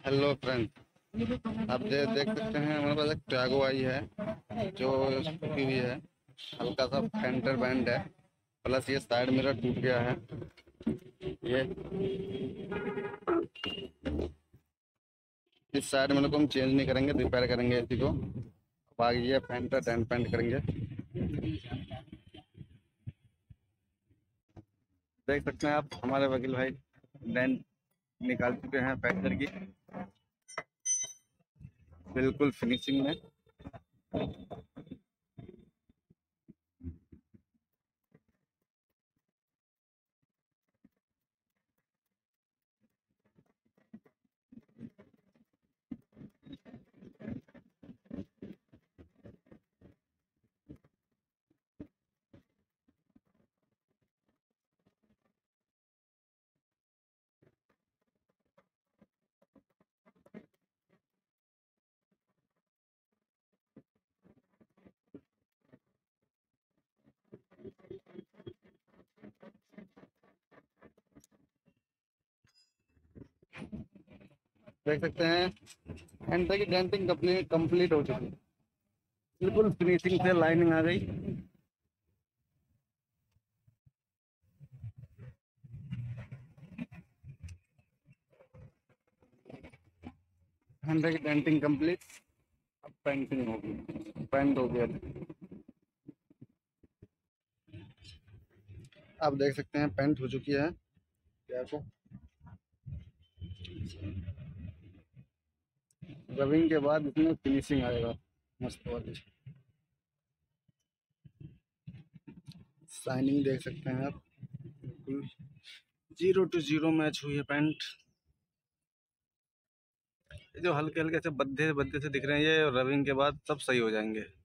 Hello friend, आप देख सकते हैं हमारे पास एक ट्यागो आई है जो टूटी हुई है। हल्का सा फेंटर बैंड है, प्लस ये साइड मिरर टूट गया है। ये इस साइड मिरर को हम चेंज नहीं करेंगे, रिपेयर करेंगे इसी को। बाकी ये फेंटर डेंट पेंट करेंगे। देख सकते हैं आप, हमारे वकील भाई डेंट निकाल चुके हैं फैक्चर की, बिल्कुल फिनिशिंग में। देख सकते हैं फेंटर की डेंटिंग कंप्लीट हो चुकी है, बिल्कुल फिनिशिंग से लाइनिंग आ गई। फेंटर की डेंटिंग कंप्लीट। अब पेंटिंग होगी, पेंट हो गया। आप देख सकते हैं पेंट हो चुकी है क्या को। रबिंग के बाद इसमें फिनिशिंग आएगा मस्त वाली। शाइनिंग देख सकते हैं आप, बिल्कुल 0 to 0 मैच हुई है पेंट। ये जो हल्के हल्के से बद्दे बद्दे से दिख रहे हैं, ये रबिंग के बाद सब सही हो जाएंगे।